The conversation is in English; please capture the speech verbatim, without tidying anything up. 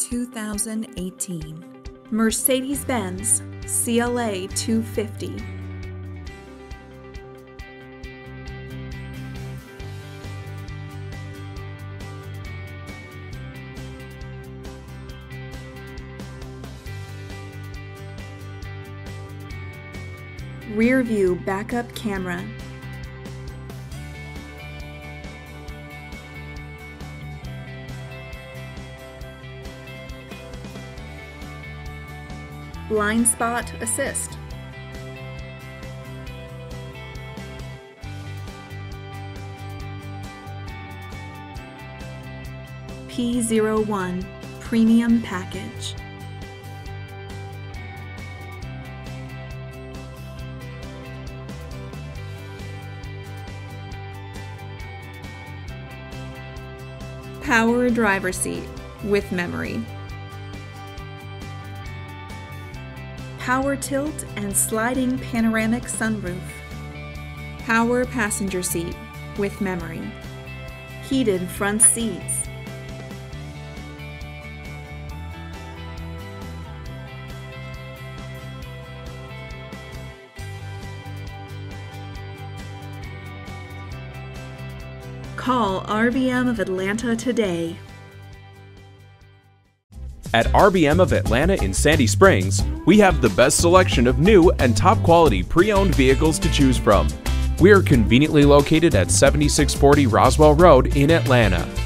two thousand eighteen Mercedes-Benz C L A two fifty. Rear view backup camera. Blind spot assist. P zero one premium package. Power driver seat with memory. Power tilt and sliding panoramic sunroof. Power passenger seat with memory. Heated front seats. Call R B M of Atlanta today. At R B M of Atlanta in Sandy Springs, we have the best selection of new and top quality pre-owned vehicles to choose from. We are conveniently located at seventy-six forty Roswell Road in Atlanta.